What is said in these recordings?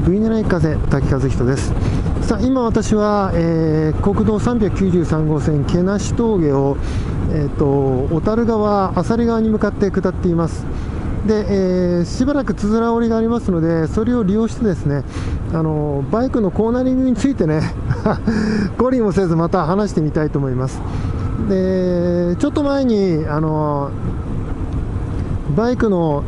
V7 風滝和人です。さあ今私は、国道393号線毛無峠を、小樽川、朝里川に向かって下っています。で、しばらくつづら折りがありますので、それを利用してですね、バイクのコーナリングについてね懲りもせずまた話してみたいと思います。でちょっと前にバイクの、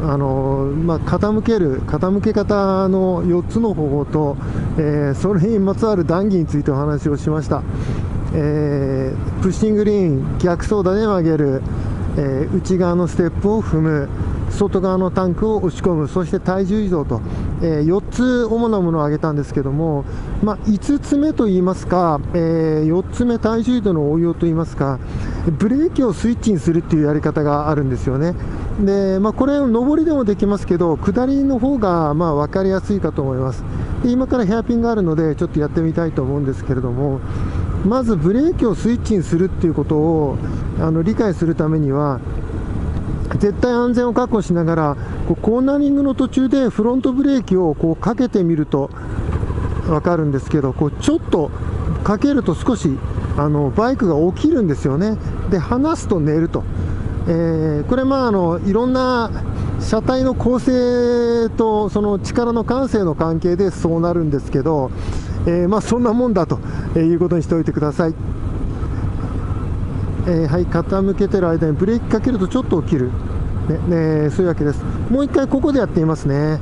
傾け方の4つの方法と、それにまつわる談義についてお話をしました。プッシングリーン、逆走打で曲げる、内側のステップを踏む、外側のタンクを押し込む、そして体重移動と、4つ主なものを挙げたんですけども、5つ目といいますか、4つ目体重移動の応用といいますか、ブレーキをスイッチにするっていうやり方があるんですよね。で、これ上りでもできますけど、下りの方が分かりやすいかと思います。で今からヘアピンがあるのでちょっとやってみたいと思うんですけれども、まずブレーキをスイッチにするっていうことを理解するためには、絶対安全を確保しながらコーナリングの途中でフロントブレーキをかけてみると分かるんですけど、ちょっとかけると少しバイクが起きるんですよね。で離すと寝ると、これいろんな車体の構成とその力の慣性の関係でそうなるんですけど、そんなもんだということにしておいてください。はい、傾けてる間にブレーキかけるとちょっと起きる、そういうわけです。もう一回ここでやってみますね。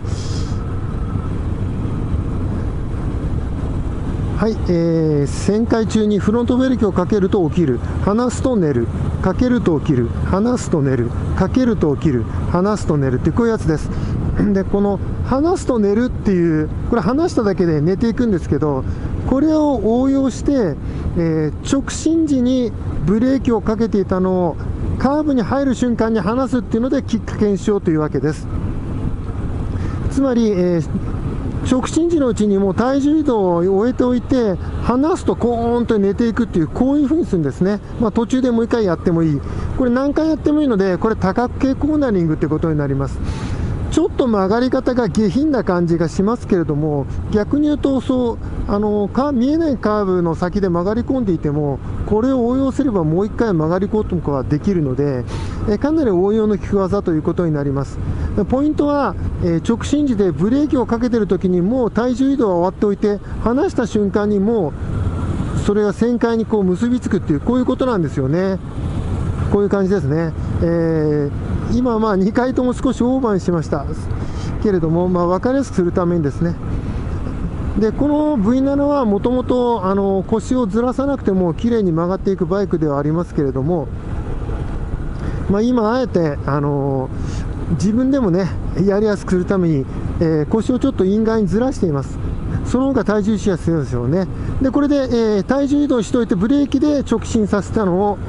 はい、旋回中にフロントブレーキをかけると起きる、離すと寝る、かけると起きる、離すと寝る、かけると起きる、離すと寝るってこういうやつです。でこの離すと寝るっていう、これ離しただけで寝ていくんですけど、これを応用して、直進時にブレーキをかけていたのをカーブに入る瞬間に離すっていうのできっかけにしようというわけです。つまり、直進時のうちにもう体重移動を終えておいて、離すとコーンと寝ていくっていう、こういう風にするんですね。途中でもう一回やってもいい、これ何回やってもいいので、これ多角形コーナリングってことになります。ちょっと曲がり方が下品な感じがしますけれども、逆に言うと見えないカーブの先で曲がり込んでいても、これを応用すればもう一回曲がり込むことができるので、かなり応用の利く技ということになります。ポイントは、直進時でブレーキをかけているときにもう体重移動は終わっておいて、離した瞬間にもうそれが旋回に結びつくっていう、こういうことなんですよね。こういう感じですね。今2回とも少しオーバーにしましたけれども、分かりやすくするためにですね。でこの V7 はもともと腰をずらさなくても綺麗に曲がっていくバイクではありますけれども、今あえて自分でもねやりやすくするために、腰をちょっとイン側にずらしています。その方が体重しやすいですよね。でこれで、体重移動しておいてブレーキで直進させたのを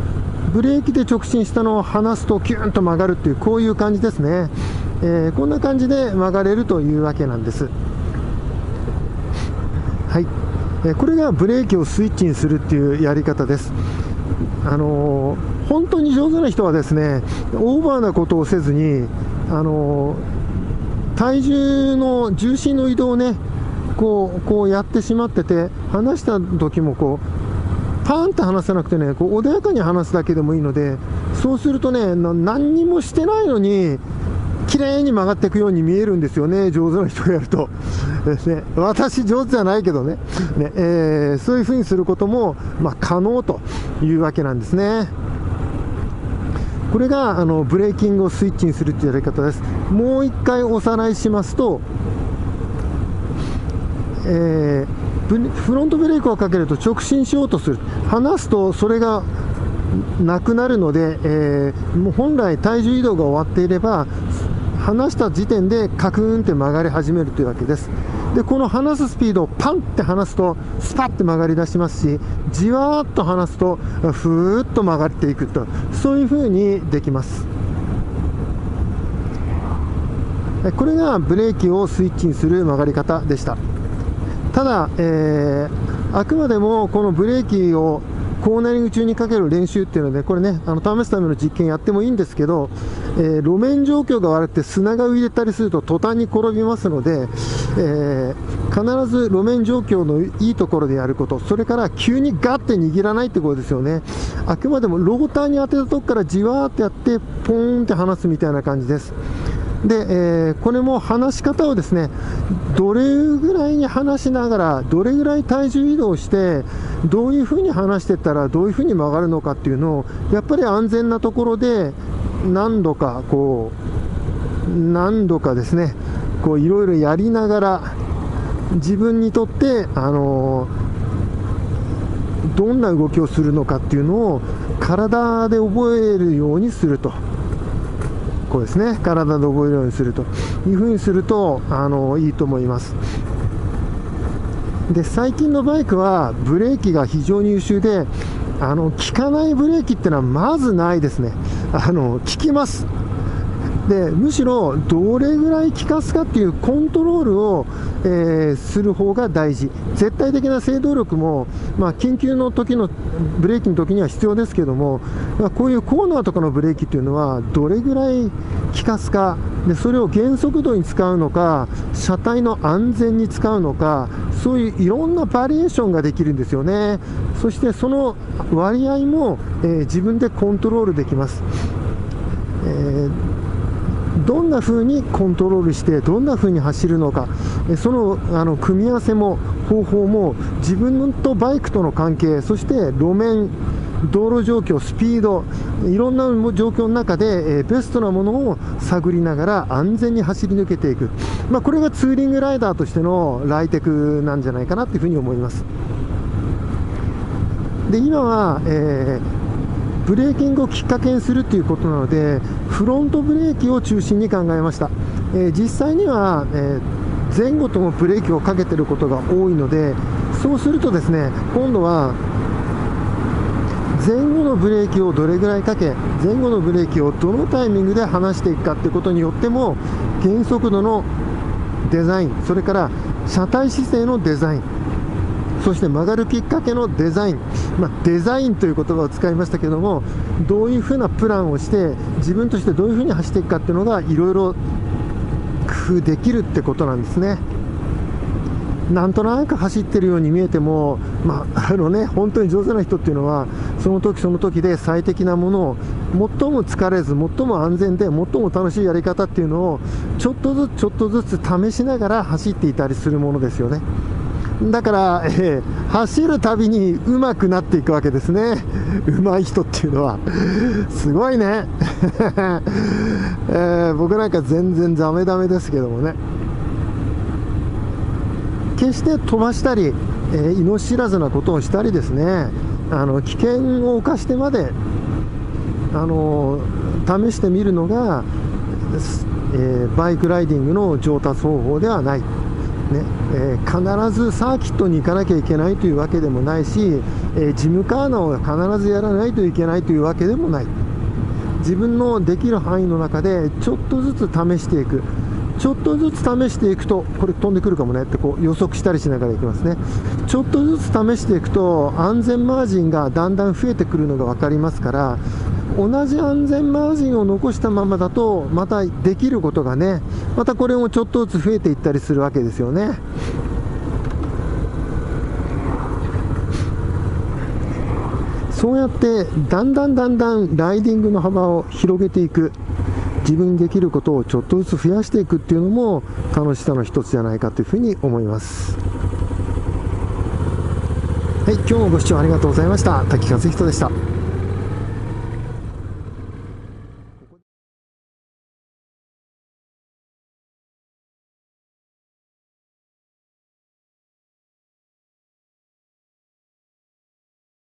離すとキューンと曲がるっていう、こういう感じですね。こんな感じで曲がれるというわけなんです。はい、これがブレーキをスイッチにするっていうやり方です。本当に上手な人はですね、オーバーなことをせずに体重の重心の移動をねこうやってしまってて、離した時もパーンと離さなくてね、穏やかに離すだけでもいいので、そうするとね何にもしてないのに綺麗に曲がっていくように見えるんですよね、上手な人がやるとですね。私上手じゃないけどね、そういう風にすることも可能というわけなんですね。これがブレーキングをスイッチにするというやり方です。もう一回おさらいしますと、フロントブレーキをかけると直進しようとする、離すとそれがなくなるので、もう本来体重移動が終わっていれば離した時点でカクーンって曲がり始めるというわけです。でこの離すスピードをパンって離すとスパッて曲がり出しますし、じわーっと離すとふーっと曲がっていくと、そういう風にできます。これがブレーキをスイッチにする曲がり方でした。ただ、あくまでもこのブレーキをコーナリング中にかける練習っていうので、これね試すための実験やってもいいんですけど、路面状況が悪くて砂が浮いてたりすると途端に転びますので、 必ず路面状況のいいところでやること、それから急にガッて握らないってことですよね。あくまでもローターに当てたとこからじわーってやってポーンって離すみたいな感じです。で、これも離し方をですね、どれぐらいに離しながら、どれぐらい体重移動して、どういうふうに離していったらどういうふうに曲がるのかっていうのを、やっぱり安全なところで何度かですね、いろいろやりながら、自分にとって、どんな動きをするのかっていうのを体で覚えるようにすると。こうですね、体で覚えるようにするというふうにするといいと思います。で、最近のバイクはブレーキが非常に優秀で、効かないブレーキっていうのはまずないですね。効きます。で、むしろどれぐらい効かすかっていうコントロールを、する方が大事。絶対的な制動力も、緊急の時のブレーキの時には必要ですけども、こういうコーナーとかのブレーキっていうのはどれぐらい効かすかで、それを減速度に使うのか、車体の安全に使うのか、そういういろんなバリエーションができるんですよね。そしてその割合も、自分でコントロールできます。どんな風にコントロールしてどんな風に走るのか、その組み合わせも方法も自分とバイクとの関係、そして路面、道路状況、スピード、いろんな状況の中で、ベストなものを探りながら安全に走り抜けていく、これがツーリングライダーとしてのライテクなんじゃないかなというふうに思います。で、今は、ブレーキングをきっかけにするということなので、フロントブレーキを中心に考えました。実際には、前後ともブレーキをかけていることが多いので、そうするとですね、今度は前後のブレーキをどれぐらいかけ、前後のブレーキをどのタイミングで離していくかということによっても、減速度のデザイン、それから車体姿勢のデザイン、そして曲がるきっかけのデザイン、デザインという言葉を使いましたけども、どういうふうなプランをして自分としてどういうふうに走っていくかっていうのがいろいろ工夫できるってことなんですね。なんとなく走ってるように見えても、本当に上手な人っていうのはその時その時で最適なものを、最も疲れず最も安全で最も楽しいやり方っていうのをちょっとずつ試しながら走っていたりするものですよね。だから、走るたびに上手くなっていくわけですね。上手い人っていうのはすごいね、僕なんか全然ダメですけどもね。決して飛ばしたり、命知らずなことをしたりですね、危険を冒してまで試してみるのが、バイクライディングの上達方法ではない必ずサーキットに行かなきゃいけないというわけでもないし、ジムカーナを必ずやらないといけないというわけでもない。自分のできる範囲の中でちょっとずつ試していく、ちょっとずつ試していくと、これ飛んでくるかもねって予測したりしながらいきますね。ちょっとずつ試していくと安全マージンがだんだん増えてくるのが分かりますから、同じ安全マージンを残したままだとまたできることがね、またこれもちょっとずつ増えていったりするわけですよね。そうやってだんだんライディングの幅を広げていく、自分にできることをちょっとずつ増やしていくっていうのも楽しさの一つじゃないかというふうに思います。はい、今日もご視聴ありがとうございました。滝和人でした。